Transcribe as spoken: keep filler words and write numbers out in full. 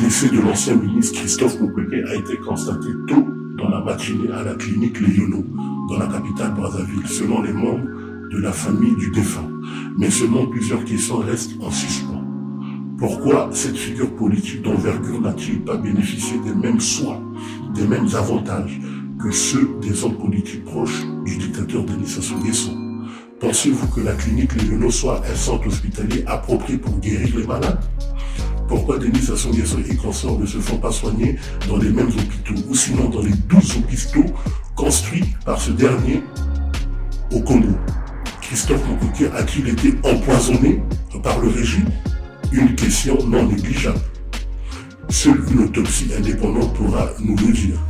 décès de l'ancien ministre Christophe Mukwege a été constaté tôt dans la matinée à la clinique Léono, dans la capitale Brazzaville, selon les membres de la famille du défunt. Mais seulement plusieurs questions restent en suspens. Pourquoi cette figure politique d'envergure n'a-t-il pas bénéficié des mêmes soins, des mêmes avantages que ceux des hommes politiques proches du dictateur Denis Sassou Nguesso? Pensez-vous que la clinique Léono soit un centre hospitalier approprié pour guérir les malades? Pourquoi Denis Sassou Nguesso et consorts ne se font pas soigner dans les mêmes hôpitaux, ou sinon dans les douze hôpitaux construits par ce dernier au Congo? Christophe Mukwege a-t-il été empoisonné par le régime? Une question non négligeable. Seule une autopsie indépendante pourra nous le dire.